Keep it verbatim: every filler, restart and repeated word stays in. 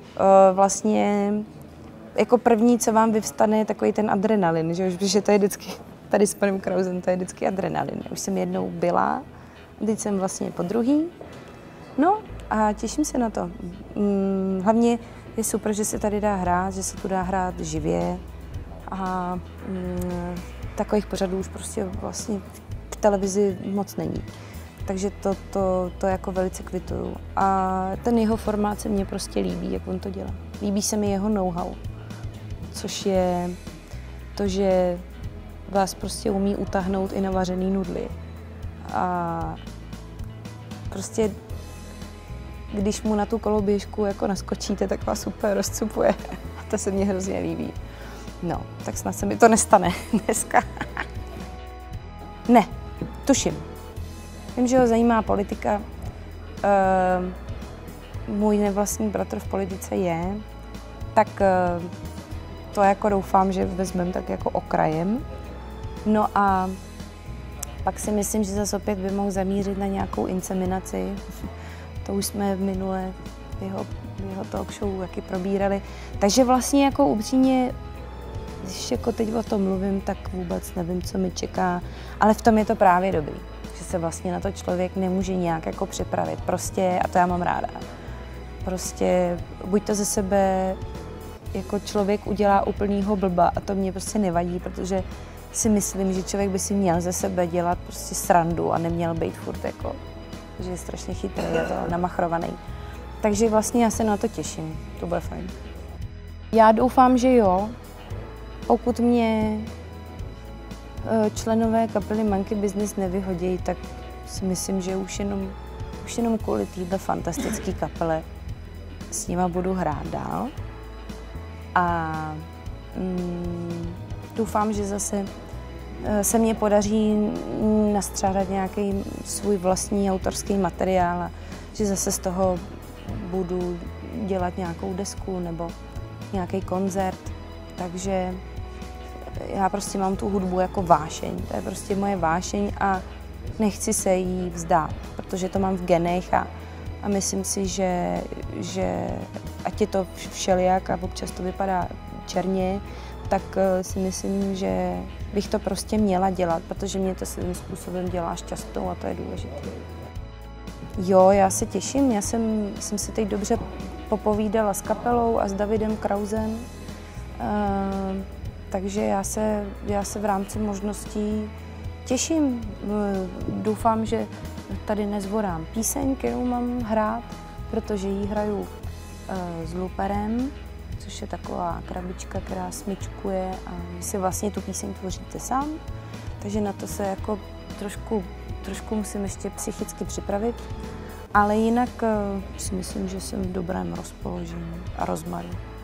vlastně jako první, co vám vyvstane, je takový ten adrenalin, že už, protože to je vždycky, tady s panem Krausem, to je vždycky adrenalin. Už jsem jednou byla, teď jsem vlastně po druhý. No a těším se na to. Hlavně je super, že se tady dá hrát, že se tu dá hrát živě a mm, takových pořadů už prostě vlastně v televizi moc není. Takže to, to, to jako velice kvituju. A ten jeho formát se mně prostě líbí, jak on to dělá. Líbí se mi jeho know-how, což je to, že vás prostě umí utáhnout i na vařený nudly. A prostě když mu na tu koloběžku jako naskočíte, tak vás úplně rozcupuje. A to se mně hrozně líbí. No, tak snad se mi to nestane dneska. Ne, tuším. Vím, že ho zajímá politika. Uh, můj nevlastní bratr v politice je, tak uh, to jako doufám, že vezmeme tak jako okrajem. No a pak si myslím, že zase opět by mohl zamířit na nějakou inseminaci. To už jsme minule v jeho, v jeho talk show taky probírali. Takže vlastně jako upřímně, když jako teď o tom mluvím, tak vůbec nevím, co mi čeká. Ale v tom je to právě dobrý, že se vlastně na to člověk nemůže nějak jako připravit. Prostě, a to já mám ráda, prostě buď to ze sebe jako člověk udělá úplnýho blba a to mě prostě nevadí, protože si myslím, že člověk by si měl ze sebe dělat prostě srandu a neměl být furt jako, že je strašně chytrý a namachrovaný. Takže vlastně já se na to těším, to bude fajn. Já doufám, že jo, pokud mě členové kapely Monkey Business nevyhodí, tak si myslím, že už jenom, už jenom kvůli této fantastické kapele s nima budu hrát dál. A mm, doufám, že zase se mně podaří nastřádat nějaký svůj vlastní autorský materiál a že zase z toho budu dělat nějakou desku nebo nějaký koncert. Takže já prostě mám tu hudbu jako vášeň. To je prostě moje vášeň a nechci se jí vzdát, protože to mám v genech a, a myslím si, že, že ať je to všelijak a občas to vypadá černě, tak si myslím, že bych to prostě měla dělat, protože mě to svým způsobem dělá šťastnou a to je důležité. Jo, já se těším, já jsem, jsem si teď dobře popovídala s kapelou a s Davidem Krausem, uh, takže já se, já se v rámci možností těším. Doufám, že tady nezvorám píseň, kterou mám hrát, protože ji hraju uh, s Luperem, což je taková krabička, která smyčkuje a vy si vlastně tu píseň tvoříte sám. Takže na to se jako trošku, trošku musím ještě psychicky připravit. Ale jinak uh, si myslím, že jsem v dobrém rozpoložení a rozmaru.